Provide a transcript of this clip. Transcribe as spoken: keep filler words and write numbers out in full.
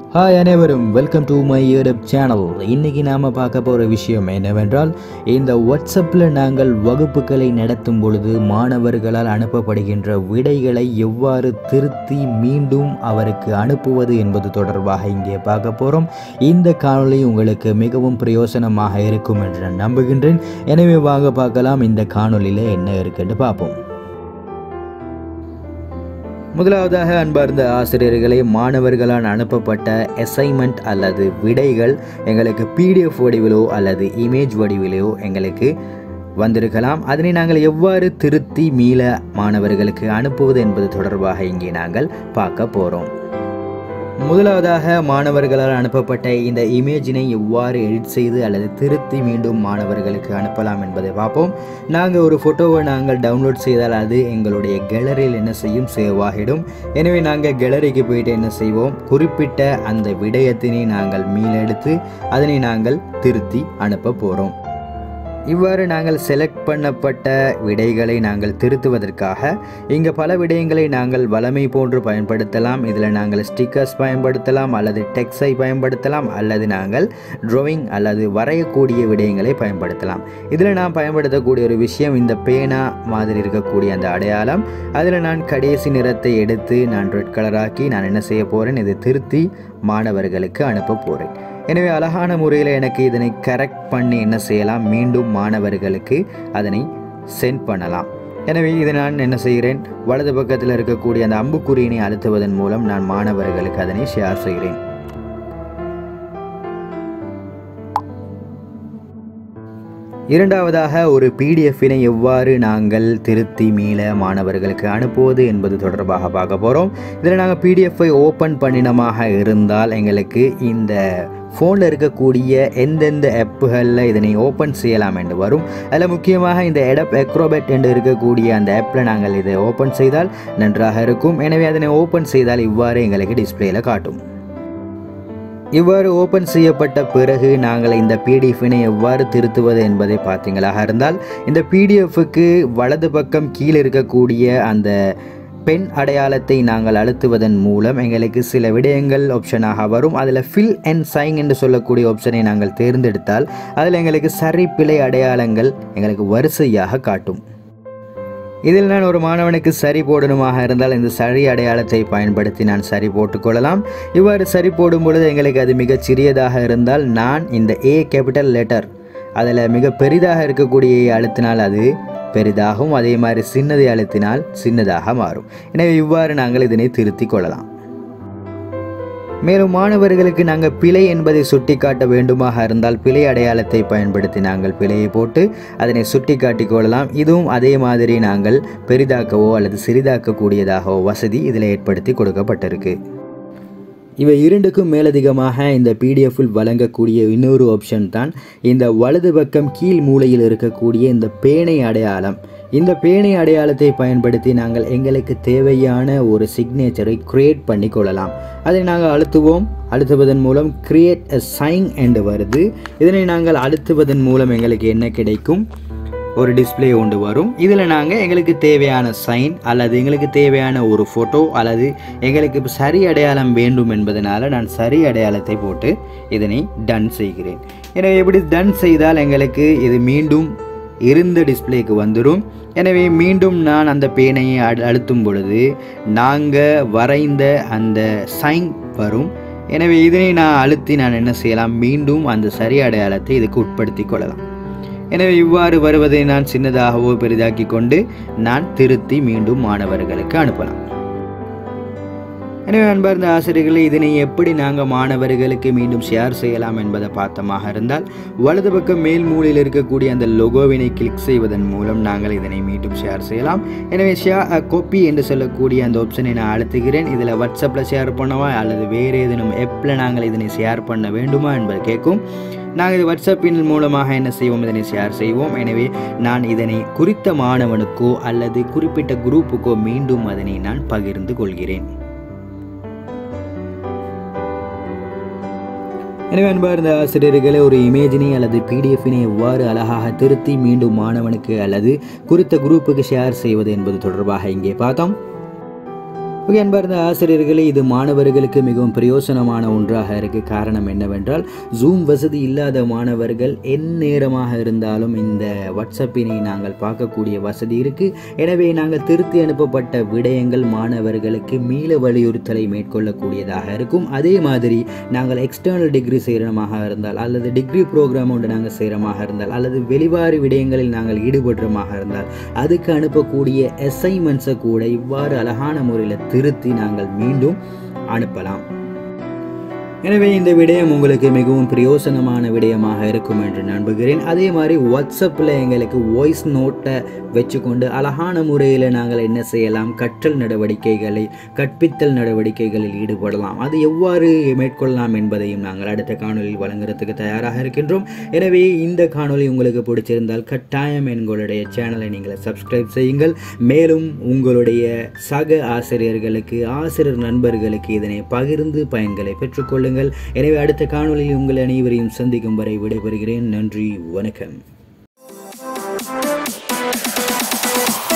Hi அனைவரும், welcome to my YouTube channel. இன்றைக்கி நாம் பார்க்க போகிற விஷயம் என்னவென்றால், இந்த வாட்ஸ்அப்பில் நாங்கள் வகுப்புகளை நடத்தும் பொழுது மாணவர்களால் அனுப்பப்படுகின்ற விடைகளை எவ்வாறு திருத்தி மீண்டும் அவருக்கு அனுப்புவது என்பது தொடர்பாக இங்கே பார்க்க போகிறோம். இந்த காணொளி உங்களுக்கு மிகவும் பிரயோசனமாக இருக்கும் என்று நான் நம்புகின்றேன். எனவே வாங்க பார்க்கலாம் இந்த காணொளியில் என்ன இருக்குன்னு பார்ப்போம். முதலாவதாக அன்பார்ந்த ஆசிரியர்களே, மாணவர்களால் அனுப்பப்பட்ட அசைன்மெண்ட் அல்லது விடைகள் எங்களுக்கு பிடிஎஃப் வடிவிலோ அல்லது இமேஜ் வடிவிலோ எங்களுக்கு வந்திருக்கலாம். அதனை நாங்கள் எவ்வாறு திருத்தி மீள மாணவர்களுக்கு அனுப்புவது என்பது தொடர்பாக இங்கே நாங்கள் பார்க்க போகிறோம். முதலாவதாக மாணவர்களால் அனுப்பப்பட்ட இந்த இமேஜினை எவ்வாறு எடிட் செய்து அல்லது திருத்தி மீண்டும் மாணவர்களுக்கு அனுப்பலாம் என்பதை பார்ப்போம். நாங்கள் ஒரு ஃபோட்டோவை நாங்கள் டவுன்லோட் செய்தால் அது எங்களுடைய கேலரியில் என்ன செய்யும், சேவ் ஆகிடும். எனவே நாங்கள் கேலரிக்கு போயிட்டு என்ன செய்வோம், குறிப்பிட்ட அந்த விடயத்தினை நாங்கள் மீளெடுத்து அதனை நாங்கள் திருத்தி அனுப்ப போகிறோம். இவ்வாறு நாங்கள் செலக்ட் பண்ணப்பட்ட விடைகளை நாங்கள் திருத்துவதற்காக இங்கே பல விடயங்களை நாங்கள் வளமை போன்று பயன்படுத்தலாம். இதில் நாங்கள் ஸ்டிக்கர்ஸ் பயன்படுத்தலாம், அல்லது டெக்ஸ்டை பயன்படுத்தலாம், அல்லது நாங்கள் ட்ராயிங் அல்லது வரையக்கூடிய விடயங்களை பயன்படுத்தலாம். இதில் நான் பயன்படுத்தக்கூடிய ஒரு விஷயம் இந்த பேனா மாதிரி இருக்கக்கூடிய அந்த அடையாளம். அதில் நான் கடைசி நிறத்தை எடுத்து நான் ரெட் கலராக்கி நான் என்ன செய்ய போகிறேன், இதை திருத்தி மாணவர்களுக்கு அனுப்ப போகிறேன். எனவே அழகான முறையில் எனக்கு இதனை கரெக்ட் பண்ணி என்ன செய்யலாம், மீண்டும் மாணவர்களுக்கு அதனை சென்ட் பண்ணலாம். எனவே இதை நான் என்ன செய்கிறேன், வலது பக்கத்தில் இருக்கக்கூடிய அந்த அம்புக்குறியினை அழுத்துவதன் மூலம் நான் மாணவர்களுக்கு அதனை ஷேர் செய்கிறேன். இரண்டாவதாக ஒரு பிடிஎஃபினை எவ்வாறு நாங்கள் திருத்தி மீள மாணவர்களுக்கு அனுப்புவது என்பது தொடர்பாக பார்க்க போகிறோம். இதில் நாங்கள் பிடிஎஃப்பை ஓப்பன் பண்ணினமாக இருந்தால் எங்களுக்கு இந்த ஃபோனில் இருக்கக்கூடிய எந்தெந்த ஆப்புகளில் இதனை ஓப்பன் செய்யலாம் என்று வரும். அதில் முக்கியமாக இந்த எடப் அக்ரோபேட் என்று இருக்கக்கூடிய அந்த ஆப்பில் நாங்கள் இதை ஓப்பன் செய்தால் நன்றாக இருக்கும். எனவே அதனை ஓப்பன் செய்தால் இவ்வாறு எங்களுக்கு டிஸ்பிளேயில் காட்டும். இவ்வாறு ஓப்பன் செய்யப்பட்ட பிறகு நாங்கள் இந்த பிடிஎஃபினை எவ்வாறு திருத்துவது என்பதை பார்த்தீங்களாக இருந்தால், இந்த பிடிஎஃப்க்கு வலது பக்கம் கீழே இருக்கக்கூடிய அந்த பென் அடையாளத்தை நாங்கள் அழுத்துவதன் மூலம் எங்களுக்கு சில விடயங்கள் ஆப்ஷனாக வரும். அதில் ஃபில் அண்ட் சைன் என்று சொல்லக்கூடிய ஆப்ஷனை நாங்கள் தேர்ந்தெடுத்தால் அதில் எங்களுக்கு சரி பிழை அடையாளங்கள் எங்களுக்கு வரிசையாக காட்டும். இதில் நான் ஒரு மாணவனுக்கு சரி போடணுமாக இருந்தால் இந்த சரி அடையாளத்தை பயன்படுத்தி நான் சரி போட்டுக்கொள்ளலாம். இவ்வாறு சரி போடும் பொழுது எங்களுக்கு அது மிகச் சிறியதாக இருந்தால் நான் இந்த ஏ கேபிட்டல் லெட்டர் அதில் மிக பெரிதாக இருக்கக்கூடிய அழுத்தினால் அது பெரிதாகவும், அதே மாதிரி சின்னதை அழுத்தினால் சின்னதாக மாறும். எனவே இவ்வாறு நாங்கள் இதனை திருத்தி கொள்ளலாம். மேலும் மாணவர்களுக்கு நாங்கள் பிழை என்பதை சுட்டி காட்ட வேண்டுமாக இருந்தால் பிழை அடையாளத்தை பயன்படுத்தி நாங்கள் பிழையை போட்டு அதனை சுட்டி காட்டிக் கொள்ளலாம். இதுவும் அதே மாதிரி நாங்கள் பெரிதாக்கவோ அல்லது சிறிதாக்கக்கூடியதாகவோ வசதி இதில் ஏற்படுத்தி கொடுக்கப்பட்டிருக்கு. இவை இரண்டுக்கும் மேலதிகமாக இந்த பிடிஎஃப்பில் வழங்கக்கூடிய இன்னொரு ஆப்ஷன் தான் இந்த வலது பக்கம் கீழ் மூலையில் இருக்கக்கூடிய இந்த பேனை அடையாளம். இந்த பேனை அடையாளத்தை பயன்படுத்தி நாங்கள் எங்களுக்கு தேவையான ஒரு சிக்னேச்சரை கிரியேட் பண்ணி கொள்ளலாம். அதை நாங்கள் அழுத்துவோம். அழுத்துவதன் மூலம் கிரியேட் எ சைன் என்று வருது. இதனை நாங்கள் அழுத்துவதன் மூலம் எங்களுக்கு என்ன கிடைக்கும், ஒரு டிஸ்பிளே ஒன்று வரும். இதில் நாங்கள் எங்களுக்கு தேவையான சைன் அல்லது எங்களுக்கு தேவையான ஒரு ஃபோட்டோ அல்லது எங்களுக்கு சரி அடையாளம் வேண்டும் என்பதனால் நான் சரி அடையாளத்தை போட்டு இதனை டன் செய்கிறேன். எனவே எப்படி டன் செய்தால் எங்களுக்கு இது மீண்டும் இருந்த டிஸ்பிளேக்கு வந்துடும். எனவே மீண்டும் நான் அந்த பேனையை அழுத்தும் பொழுது நாங்கள் வரைந்த அந்த சைன் வரும். எனவே இதனை நான் அழுத்தி நான் என்ன செய்யலாம், மீண்டும் அந்த சரி அடையாளத்தை இதுக்கு உட்படுத்தி கொள்ளலாம். எனவே இவ்வாறு வருவதை நான் சின்னதாகவோ பெரிதாக்கி கொண்டு நான் திருத்தி மீண்டும் மாணவர்களுக்கு அனுப்பலாம். எனவே அன்பார்ந்த ஆசிரியர்களே, இதனை எப்படி நாங்கள் மாணவர்களுக்கு மீண்டும் ஷேர் செய்யலாம் என்பதை பார்த்தமாக இருந்தால் வலது பக்கம் மேல் மூலையில் இருக்கக்கூடிய அந்த லோகோவினை கிளிக் செய்வதன் மூலம் நாங்கள் இதனை மீண்டும் ஷேர் செய்யலாம். எனவே ஷேர் காப்பி என்று சொல்லக்கூடிய அந்த ஆப்ஷனை நான் அழுத்துகிறேன். இதில் வாட்ஸ்அப்பில் ஷேர் பண்ணவா அல்லது வேறு ஏதேனும் ஆப்பில் நாங்கள் இதனை ஷேர் பண்ண வேண்டுமா என்பதை கேட்கும். நாங்கள் இது வாட்ஸ்அப்பின் மூலமாக என்ன செய்வோம், இதனை ஷேர் செய்வோம். எனவே நான் இதனை குறித்த மாணவனுக்கோ அல்லது குறிப்பிட்ட குரூப்புக்கோ மீண்டும் அதனை நான் பகிர்ந்து கொள்கிறேன். எனவே அன்பார்ந்த ஆசிரியர்களே, ஒரு இமேஜினை அல்லது பிடிஎஃபினை எவ்வாறு அழகாக திருத்தி மீண்டும் மாணவனுக்கு அல்லது குறித்த குரூப்புக்கு ஷேர் செய்வது என்பது தொடர்பாக இங்கே பார்த்தோம். ஓகே அன்பார்ந்த ஆசிரியர்களே, இது மாணவர்களுக்கு மிகவும் பிரயோசனமான ஒன்றாக இருக்குது. காரணம் என்னவென்றால், ஜூம் வசதி இல்லாத மாணவர்கள் எந்நேரமாக இருந்தாலும் இந்த வாட்ஸ்அப்பினை நாங்கள் பார்க்கக்கூடிய வசதி இருக்குது. எனவே நாங்கள் திருத்தி அனுப்பப்பட்ட விடயங்கள் மாணவர்களுக்கு மீள வலியுறுத்தலை மேற்கொள்ளக்கூடியதாக இருக்கும். அதே மாதிரி நாங்கள் எக்ஸ்டர்னல் டிகிரி செய்கிறமாக இருந்தால் அல்லது டிகிரி ப்ரோக்ராம் ஒன்று நாங்கள் செய்கிறமாக இருந்தால் அல்லது வெளிவாறு விடயங்களில் நாங்கள் ஈடுபடுறமாக இருந்தால் அதுக்கு அனுப்பக்கூடிய அசைன்மெண்ட்ஸை கூட இவ்வாறு அழகான முறையில் திருத்தி நாங்கள் மீண்டும் அனுப்பலாம். எனவே இந்த விடயம் உங்களுக்கு மிகவும் பிரயோசனமான விடயமாக இருக்கும் என்று நம்புகிறேன். அதே மாதிரி வாட்ஸ்அப்பில் எங்களுக்கு வாய்ஸ் நோட்டை வச்சுக்கொண்டு அழகான முறையில் நாங்கள் என்ன செய்யலாம், கற்றல் நடவடிக்கைகளை கற்பித்தல் நடவடிக்கைகளில் ஈடுபடலாம். அது எவ்வாறு மேற்கொள்ளலாம் என்பதையும் நாங்கள் அடுத்த காணொலியில் வழங்குறதுக்கு தயாராக இருக்கின்றோம். எனவே இந்த காணொலி உங்களுக்கு பிடிச்சிருந்தால் கட்டாயம் எங்களுடைய சேனலை நீங்கள் சப்ஸ்கிரைப் செய்யுங்கள். மேலும் உங்களுடைய சக ஆசிரியர்களுக்கு ஆசிரியர் நண்பர்களுக்கு இதனை பகிர்ந்து பயன்களை பெற்றுக்கொள்ளுங்கள். எனவே அடுத்த காணொலியில் உங்கள் அனைவரையும் சந்திக்கும் வரை விடைபெறுகிறேன். நன்றி, வணக்கம்.